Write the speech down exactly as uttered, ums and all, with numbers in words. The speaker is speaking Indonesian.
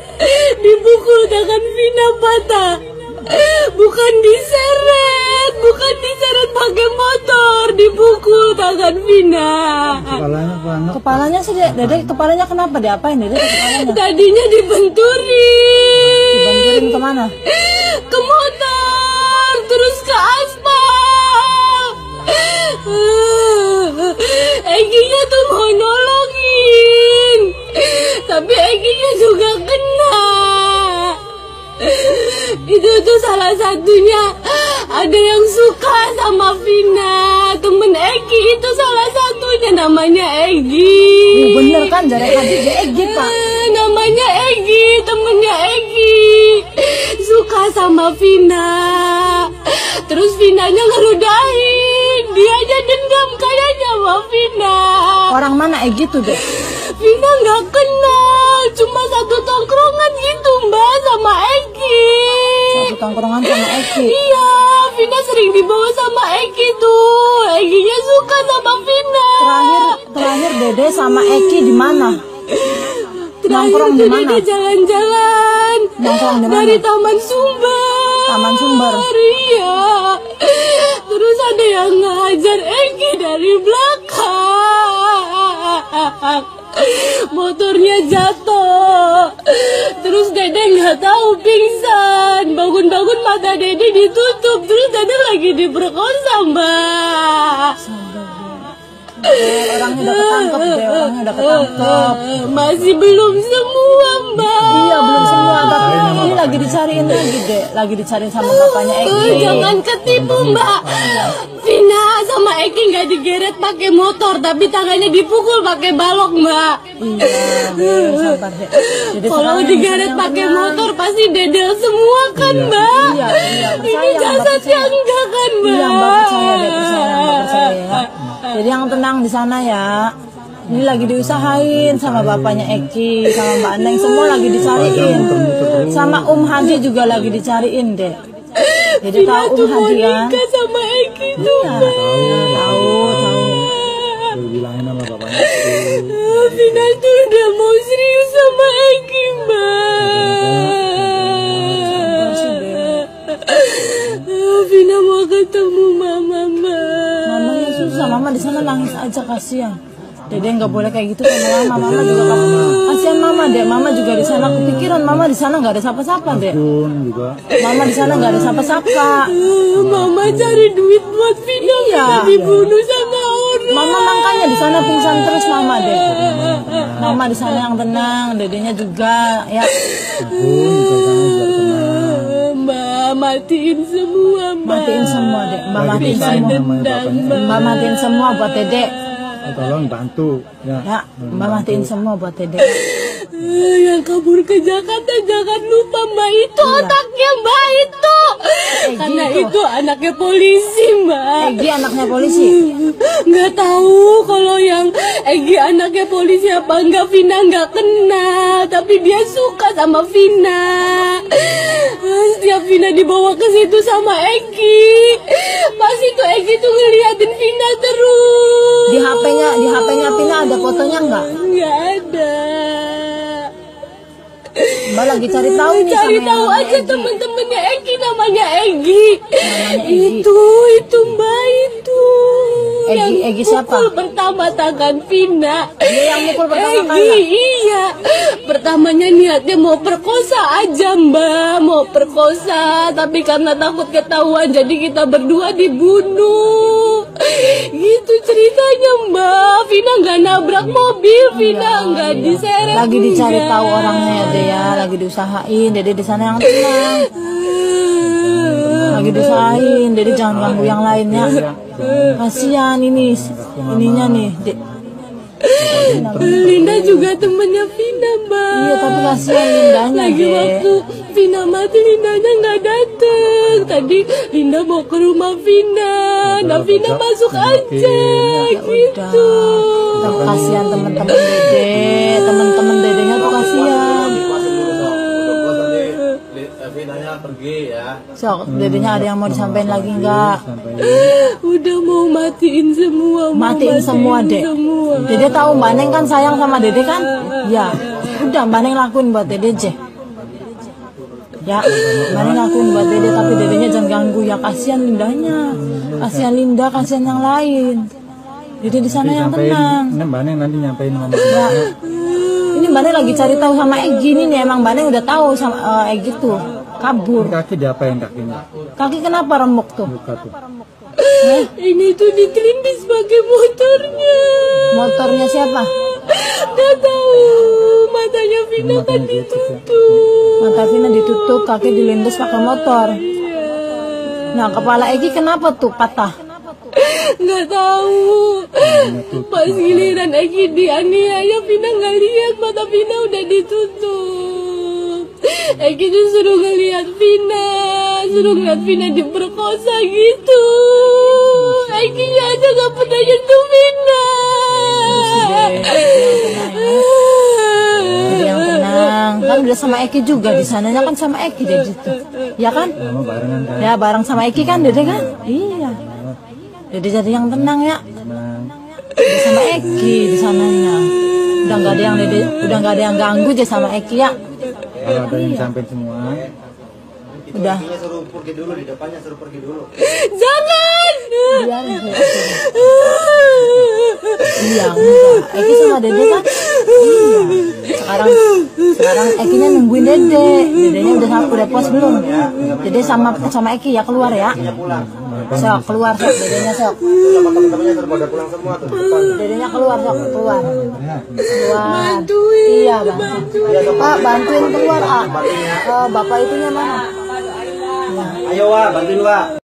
Dipukul tangan Vina patah. Bukan diseret, bukan diseret pakai motor, dipukul tangan Vina. Kepalanya banget. Kepalanya sih, Dede, kepalanya kenapa? Diapain Dede kepalanya? Tadinya dibenturin. Dibenturin kemana? Ke motor, terus ke aspal. Eginya tuh mau nolongin, tapi Eginya juga kena. Itu tuh salah satunya ada yang suka sama Vina. Temen Egi itu salah satunya, namanya Egi. Oh, bener kan, dari tadi dia Egi Pak. Namanya Egi, temennya Egi. Suka sama Vina. Terus Vinanya ngerudahin. Dia aja dendam kayaknya sama Vina. Orang mana Egi tuh deh? Vina nggak kenal, cuma satu tongkrongan gitu Mbak sama Egi. Satu tongkrongan sama Egi. Iya, Vina sering dibawa sama Egi tuh. Eginya suka sama Vina. Terakhir, terakhir Dede sama Egi di mana? Terakhir tuh Dede jalan-jalan. Nongkrong di mana? Dari Taman Sumber. Taman Sumber. Iya. Terus ada yang ngajar Egi dari belakang. Motornya jatuh. Terus Dede nggak tahu pingsan. Bangun-bangun mata Dede ditutup. Terus Dede lagi diperkosa Mbak. Orangnya udah ketangkep deh, orangnya udah ketangkep. Masih belum semua Mbak. Iya belum semua, tapi ini lagi dicariin lagi deh, lagi dicariin sama bapaknya Egi. Jangan ketipu Mbak. Vina sama Egi nggak digeret pakai motor, tapi tangannya dipukul pakai balok Mbak. Iya, sabar deh. Jadi kalau digeret pakai motor pasti dedel semua kan Mbak. Iya, iya. Ini jasadnya enggak kan Mbak. Iya Mbak, percaya deh, percaya, Mbak percaya ya. Jadi yang tenang di sana ya. Ini lagi diusahain sama bapaknya Eki, sama Mbak Neng, semua lagi dicariin. Sama Om Haji juga lagi dicariin deh. Jadi tahu Om Haji kan? Sama Eki tuh Iya, Mbak. tahu, tahu. Bilangin sama bapaknya. Vina tuh udah mau serius sama Eki Mbak. Vina mau ketemu mama Mbak. Mamanya susah, mama di sana nangis aja, kasihan. Dede nggak boleh kayak gitu sama mama, mama juga kamu kasihan mama deh, mama juga di sana kepikiran, mama di sana nggak ada siapa-siapa deh. Juga. Mama di sana nggak ada siapa-siapa. Mama cari duit buat Vina, Iya. Vina dibunuh sama orang. Mama makanya di sana pingsan terus mama deh. Mama di sana yang tenang, dedenya juga ya. Mbak matiin semua Mbak. Matiin semua deh, Mbak matiin Vina semua. dendam Mbak. Mbak matiin semua buat Dede. Tolong bantu ya. Ya, Mbak matiin semua buat Dede. Yang kabur ke Jakarta jangan lupa Mbak, itu Iya. otaknya Mbak itu. Egi Karena itu. itu anaknya polisi Mbak. Egi anaknya polisi. Nggak tahu kalau yang Egi anaknya polisi apa enggak, Vina nggak kenal, tapi dia suka sama Vina. Setiap Vina dibawa ke situ sama Egi, pas itu Egi tuh ngeliatin Vina terus. Di H P-nya, di H P-nya Vina ada fotonya nggak? Nggak ada. Mbak lagi cari tahu nih Cari sama tahu yang aja Egi. temen-temennya Egi, namanya Egi. Namanya Egi. Itu, itu Mbak itu. Egi- yang Egi siapa? pukul pertama tangan Vina. Dia yang mukul pertama Egi, kali. iya. Pertamanya niatnya mau perkosa aja Mbak, mau perkosa. Tapi karena takut ketahuan, jadi kita berdua dibunuh. Gitu ceritanya Mbak. Vina nggak nabrak mobil, Vina nggak diseret. Lagi dicari enggak. tahu orangnya ya deh ya, lagi diusahain. Dede di sana yang tenang. Lagi diusahain, Dede jangan ganggu yang lainnya. Kasihan ini, ininya nih, Dek. Linda juga temennya Vina Mbak. Iya tapi kasihan Lindanya Lagi deh. waktu Vina mati, Lindanya nggak dateng. Tadi Linda mau ke rumah Vina, nah Vina masuk aja gitu. Tapi kasihan teman-teman Dede, teman-teman Dedenya tuh kasihan. Vinanya pergi ya. So, Dedenya ada yang mau disampaikan lagi nggak? Udah mau matiin semua, mau Matiin semua deh. semua. Dede tahu Mbak Neng kan sayang sama Dede kan? Ya, udah Mbak Neng lakuin buat Dede aja. Ya, mana ngakuin buat dede tapi dedenya jangan ganggu ya, kasihan Lindanya, kasihan Linda, kasihan yang lain. Dede di sana yang tenang. Ini Mbak Neng nanti nyampein mama. Ya. Ini Mbak Neng lagi cari tahu sama Egi ini nih, emang Mbak Neng udah tahu sama uh, Egi tuh kabur. Kaki diapain kakinya? Kaki kenapa remuk tuh? Luka tuh. Eh, Ini tuh ditelindis pakai motornya. motornya siapa? Gak tahu. Matanya Vina kan ditutup. Mata Vina ditutup, kaki dilindus pakai motor. Nah, kepala Egi kenapa tuh patah? Nggak tahu. Pas giliran Egi dianiaya, Vina nggak lihat, mata Vina udah ditutup. Egi tuh suruh ngeliat Vina, suruh ngeliat Vina diperkosa gitu. Egi aja nggak pernah nyentuh Vina. Jadi yang tenang, kan udah sama Eki juga di sananya kan sama Eki deh gitu, ya kan? Mama barengan kan? Ya bareng sama Eki kan, dede kan? Iya. Jadi jadi yang tenang ya. Tenang. Udah sama Eki di sananya. Udah nggak ada yang dede, udah nggak ada yang ganggu aja sama Eki ya. Kalau ada yang sampein semua. Udah. Intinya suruh pergi dulu, di depannya suruh pergi dulu. Jangan. Biar iya enggak. Eki sama dede kan? Iya. Sekarang sekarang Ekinya nungguin dede. Dedenya udah udah puas belum? Dede sama sama Eki ya keluar ya. Sok keluar sok dedenya sok. Sama teman-temannya suruh pada pulang semua tuh di depan. Dedenya keluar sok keluar. Keluar. Bantuin. Iya bantuin. Pak bantuin keluar ah. Oh, bapak itunya mana? Ayo Wak, bantuin Wak.